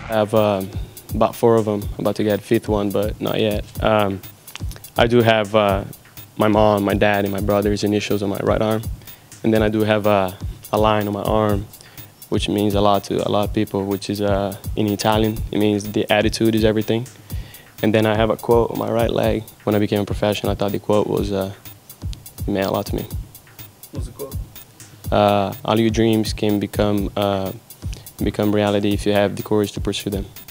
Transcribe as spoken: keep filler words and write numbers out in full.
I have uh, about four of them. I'm about to get a fifth one, but not yet. Um, I do have uh, my mom, my dad, and my brother's initials on my right arm. And then I do have uh, a line on my arm, which means a lot to a lot of people, which is uh, in Italian. It means the attitude is everything. And then I have a quote on my right leg. When I became a professional, I thought the quote was, uh, it meant a lot to me. What's the quote? Uh, all your dreams can become, uh, become reality if you have the courage to pursue them.